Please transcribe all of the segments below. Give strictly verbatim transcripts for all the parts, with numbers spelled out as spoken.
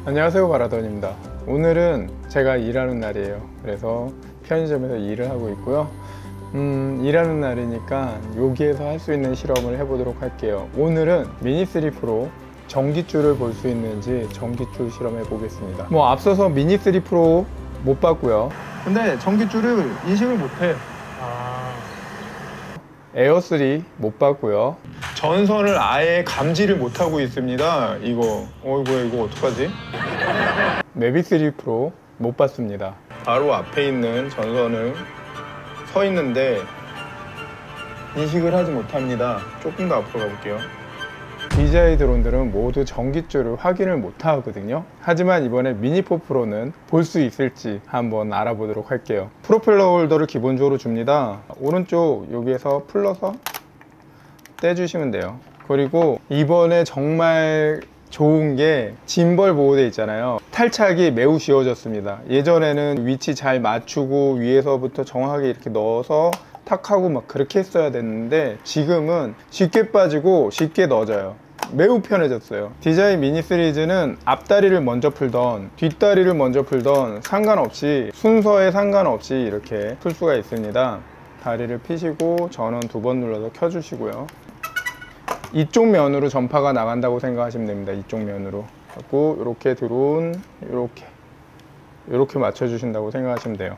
안녕하세요, 바라던입니다. 오늘은 제가 일하는 날이에요. 그래서 편의점에서 일을 하고 있고요. 음, 일하는 날이니까 여기에서 할 수 있는 실험을 해보도록 할게요. 오늘은 미니 쓰리 프로 전기줄을 볼 수 있는지 전기줄 실험해 보겠습니다. 뭐 앞서서 미니 쓰리 프로 못 봤고요. 근데 전기줄을 인식을 못해. 아... 에어 쓰리 못 봤고요. 전선을 아예 감지를 못하고 있습니다. 이거 어이구 이거 어떡하지? 매비 쓰리 프로 못 봤습니다. 바로 앞에 있는 전선을 서 있는데 인식을 하지 못합니다. 조금 더 앞으로 가볼게요. 디제이 드론들은 모두 전기줄을 확인을 못 하거든요. 하지만 이번에 미니 포 프로는 볼 수 있을지 한번 알아보도록 할게요. 프로펠러 홀더를 기본적으로 줍니다. 오른쪽 여기에서 풀러서 떼주시면 돼요. 그리고 이번에 정말 좋은 게 짐벌 보호대 있잖아요. 탈착이 매우 쉬워졌습니다. 예전에는 위치 잘 맞추고 위에서부터 정확하게 이렇게 넣어서 탁 하고 막 그렇게 했어야 됐는데 지금은 쉽게 빠지고 쉽게 넣어져요. 매우 편해졌어요. 디제이 미니 시리즈는 앞다리를 먼저 풀던 뒷다리를 먼저 풀던 상관없이 순서에 상관없이 이렇게 풀 수가 있습니다. 다리를 피시고 전원 두 번 눌러서 켜주시고요. 이쪽 면으로 전파가 나간다고 생각하시면 됩니다. 이쪽 면으로 갖고 이렇게 드론 이렇게 이렇게 맞춰주신다고 생각하시면 돼요.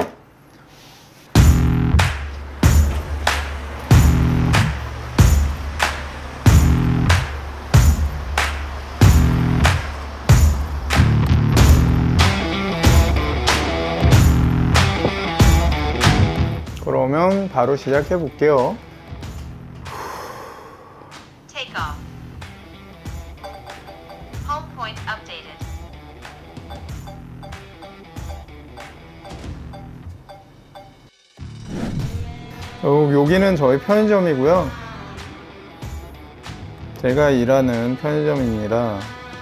그러면 바로 시작해 볼게요. 어, 여기는 저희 편의점이고요. 제가 일하는 편의점입니다.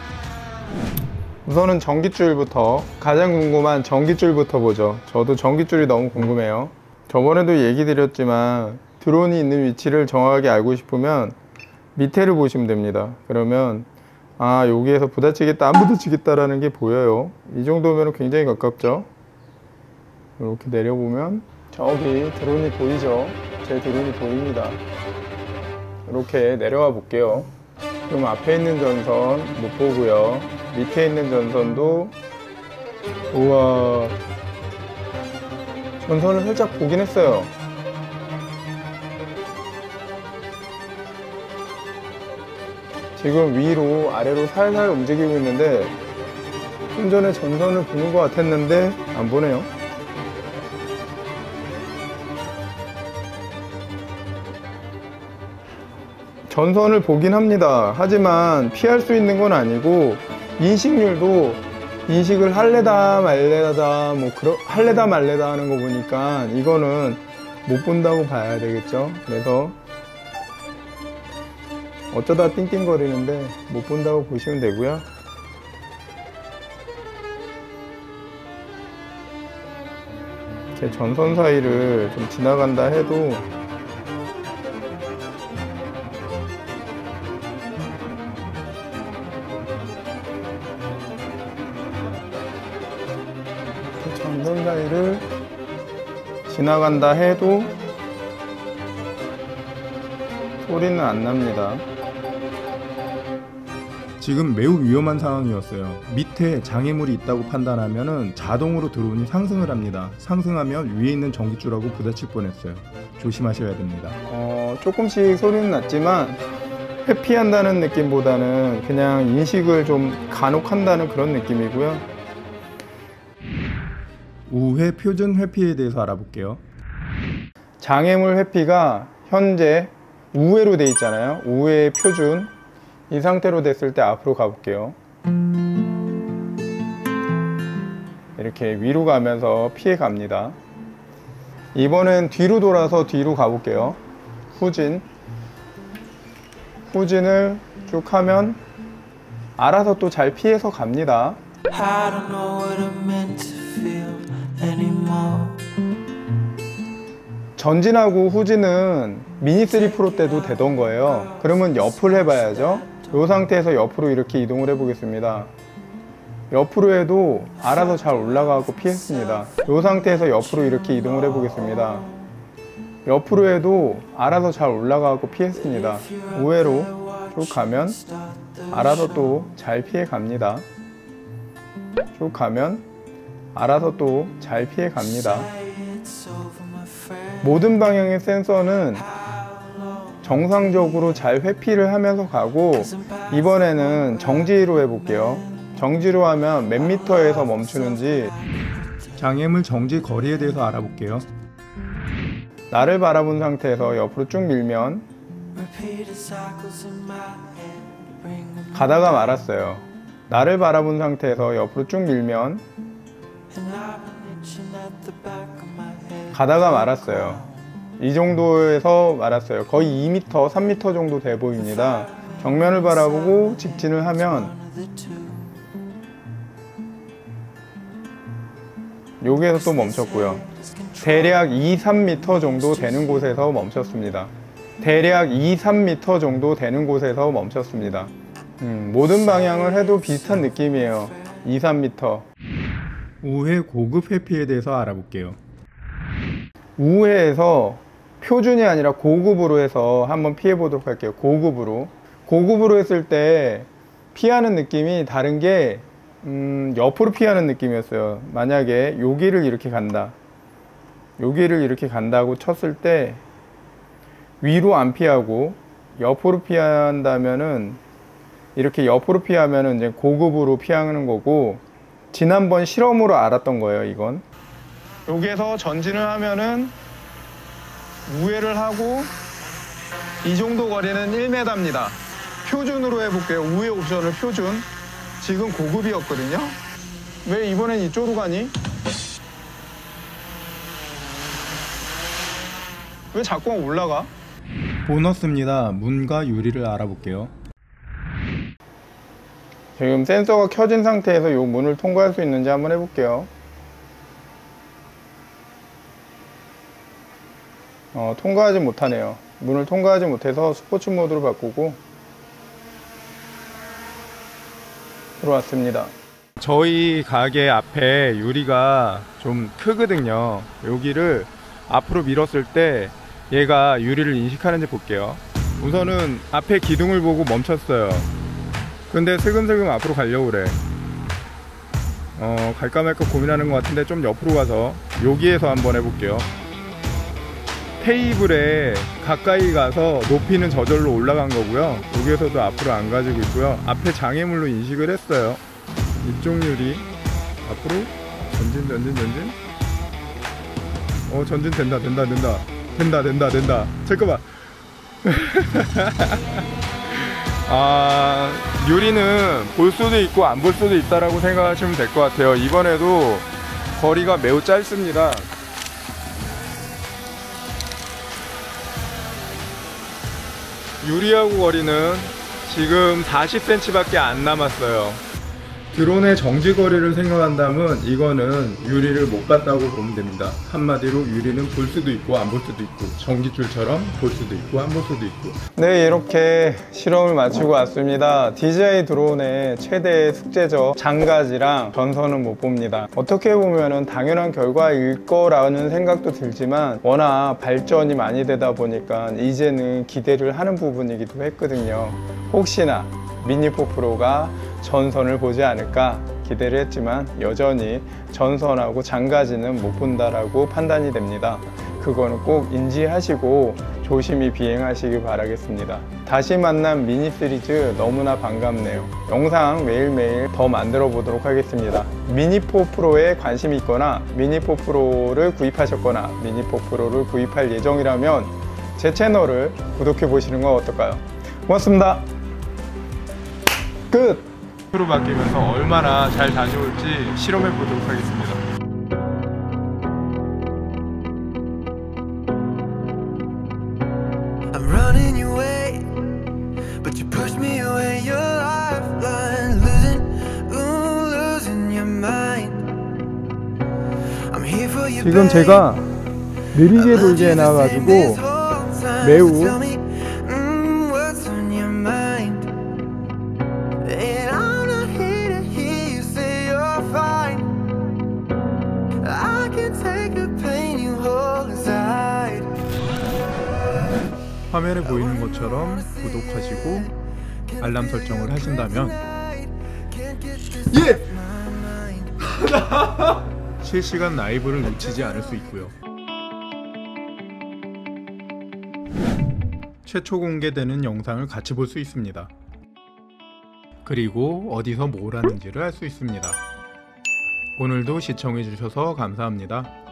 우선은 전기줄부터, 가장 궁금한 전기줄부터 보죠. 저도 전기줄이 너무 궁금해요. 저번에도 얘기 드렸지만 드론이 있는 위치를 정확하게 알고 싶으면 밑에를 보시면 됩니다. 그러면 아 여기에서 부딪히겠다 안 부딪히겠다 라는 게 보여요. 이 정도면 굉장히 가깝죠. 이렇게 내려보면 저기 드론이 보이죠? 제 드론이 보입니다. 이렇게 내려와 볼게요. 그럼 앞에 있는 전선 못 보고요. 밑에 있는 전선도 우와 전선을 살짝 보긴 했어요. 지금 위로 아래로 살살 움직이고 있는데 좀 전에 전선을 보는 것 같았는데 안 보네요. 전선을 보긴 합니다. 하지만 피할 수 있는 건 아니고 인식률도 인식을 할래다 말래다 뭐 그러, 할래다 말래다 하는 거 보니까 이거는 못 본다고 봐야 되겠죠. 그래서 어쩌다 띵띵거리는데 못 본다고 보시면 되고요. 제 전선 사이를 좀 지나간다 해도 전선 사이를 지나간다 해도 소리는 안 납니다. 지금 매우 위험한 상황이었어요. 밑에 장애물이 있다고 판단하면 자동으로 드론이 상승을 합니다. 상승하면 위에 있는 전기줄하고 부딪힐 뻔했어요. 조심하셔야 됩니다. 어, 조금씩 소리는 났지만 회피한다는 느낌보다는 그냥 인식을 좀 간혹 한다는 그런 느낌이고요. 우회 표준 회피에 대해서 알아볼게요. 장애물 회피가 현재 우회로 돼 있잖아요. 우회 표준 이 상태로 됐을 때 앞으로 가볼게요. 이렇게 위로 가면서 피해 갑니다. 이번엔 뒤로 돌아서 뒤로 가볼게요. 후진 후진을 쭉 하면 알아서 또 잘 피해서 갑니다. 전진하고 후진은 미니 쓰리 프로 때도 되던 거예요. 그러면 옆을 해봐야죠. 이 상태에서 옆으로 이렇게 이동을 해 보겠습니다. 옆으로 해도 알아서 잘 올라가고 피했습니다. 이 상태에서 옆으로 이렇게 이동을 해 보겠습니다. 옆으로 해도 알아서 잘 올라가고 피했습니다. 우회로 쭉 가면 알아서 또 잘 피해 갑니다. 쭉 가면 알아서 또 잘 피해 갑니다. 모든 방향의 센서는 정상적으로 잘 회피를 하면서 가고, 이번에는 정지로 해볼게요. 정지로 하면 몇 미터에서 멈추는지, 장애물 정지 거리에 대해서 알아볼게요. 나를 바라본 상태에서 옆으로 쭉 밀면 가다가 말았어요. 나를 바라본 상태에서 옆으로 쭉 밀면 가다가 말았어요. 이 정도에서 말았어요. 거의 이 미터, 삼 미터 정도 돼 보입니다. 정면을 바라보고 직진을 하면 여기에서 또 멈췄고요. 대략 이, 삼 미터 정도 되는 곳에서 멈췄습니다. 대략 이, 삼 미터 정도 되는 곳에서 멈췄습니다. 음, 모든 방향을 해도 비슷한 느낌이에요. 이, 삼 미터. 우회 고급 회피에 대해서 알아볼게요. 우회에서 표준이 아니라 고급으로 해서 한번 피해 보도록 할게요. 고급으로. 고급으로 했을 때 피하는 느낌이 다른 게 음, 옆으로 피하는 느낌이었어요. 만약에 여기를 이렇게 간다, 여기를 이렇게 간다고 쳤을 때 위로 안 피하고 옆으로 피한다면은, 이렇게 옆으로 피하면은 이제 고급으로 피하는 거고, 지난번 실험으로 알았던 거예요. 이건 여기에서 전진을 하면은 우회를 하고 이 정도 거리는 일 미터입니다. 표준으로 해볼게요. 우회 옵션을 표준. 지금 고급이었거든요. 왜 이번엔 이쪽으로 가니? 왜 자꾸 올라가? 보너스입니다. 문과 유리를 알아볼게요. 지금 센서가 켜진 상태에서 이 문을 통과할 수 있는지 한번 해볼게요. 어, 통과하지 못하네요. 문을 통과하지 못해서 스포츠 모드로 바꾸고 들어왔습니다. 저희 가게 앞에 유리가 좀 크거든요. 여기를 앞으로 밀었을 때 얘가 유리를 인식하는지 볼게요. 우선은 앞에 기둥을 보고 멈췄어요. 근데 슬금슬금 앞으로 가려고 그래. 어, 갈까 말까 고민하는 것 같은데 좀 옆으로 가서 여기에서 한번 해볼게요. 테이블에 가까이 가서 높이는 저절로 올라간 거고요. 여기에서도 앞으로 안 가지고 있고요. 앞에 장애물로 인식을 했어요. 이쪽 유리 앞으로 전진 전진 전진. 어, 전진 된다 된다 된다 된다 된다 된다. 잠깐만. 아, 유리는 볼 수도 있고 안 볼 수도 있다라고 생각하시면 될 것 같아요. 이번에도 거리가 매우 짧습니다. 유리하고 거리는 지금 사십 센티미터밖에 안 남았어요. 드론의 정지 거리를 생각한다면 이거는 유리를 못 봤다고 보면 됩니다. 한마디로 유리는 볼 수도 있고 안 볼 수도 있고, 전기줄처럼 볼 수도 있고 안 볼 수도 있고. 네, 이렇게 실험을 마치고 왔습니다. 디제이 드론의 최대 숙제죠. 장가지랑 전선은 못 봅니다. 어떻게 보면은 당연한 결과일 거라는 생각도 들지만 워낙 발전이 많이 되다 보니까 이제는 기대를 하는 부분이기도 했거든요. 혹시나 미니포 프로가 전선을 보지 않을까 기대를 했지만 여전히 전선하고 장가지는 못 본다라고 판단이 됩니다. 그거는 꼭 인지하시고 조심히 비행하시기 바라겠습니다. 다시 만난 미니 시리즈 너무나 반갑네요. 영상 매일매일 더 만들어 보도록 하겠습니다. 미니포 프로에 관심이 있거나 미니포 프로를 구입하셨거나 미니포 프로를 구입할 예정이라면 제 채널을 구독해 보시는 건 어떨까요? 고맙습니다. 끝! 프로 바뀌면서 얼마나 잘 다녀올지 실험해 보도록 하겠습니다. I'm running your way, but you push me away. Your lifeline, losing, ooh, losing your mind. I'm here for you. 지금 제가 느리게 돌게 해놔가지고 매우 화면에 보이는 것처럼 구독하시고 알람 설정을 하신다면 예! 실시간 라이브를 놓치지 않을 수 있고요. 최초 공개되는 영상을 같이 볼 수 있습니다. 그리고 어디서 뭘 하는지를 알 수 있습니다. 오늘도 시청해주셔서 감사합니다.